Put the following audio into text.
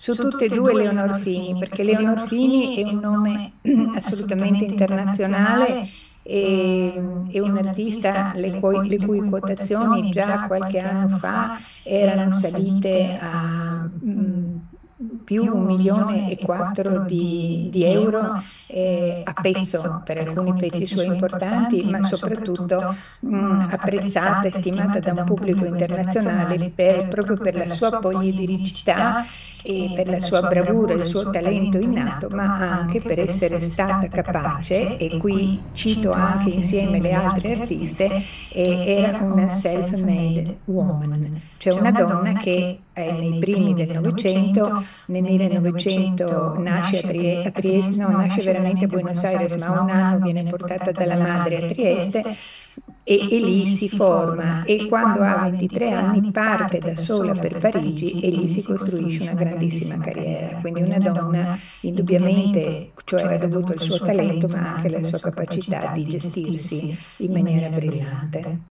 su tutte e due Leonor Fini, perché Leonor Fini è un nome assolutamente internazionale e è un artista le cui quotazioni già qualche anno fa erano salite a più 1,4 milioni di euro a pezzo per alcuni pezzi suoi importanti, ma soprattutto apprezzata e stimata da un pubblico internazionale proprio per la sua poliedricità e per la sua bravura, il suo talento innato, ma anche per essere stata capace, e qui cito anche insieme le altre artiste, era una self-made woman, cioè una donna che nei primi del Novecento, nel 1900 nasce a Trieste, no, nasce veramente a Buenos Aires, ma a un anno viene portata dalla madre a Trieste e lì si forma e quando ha 23 anni parte da sola per Parigi e lì si costruisce una grandissima carriera. Quindi una donna indubbiamente, cioè era dovuto al suo talento, ma anche alla sua capacità di gestirsi in maniera brillante.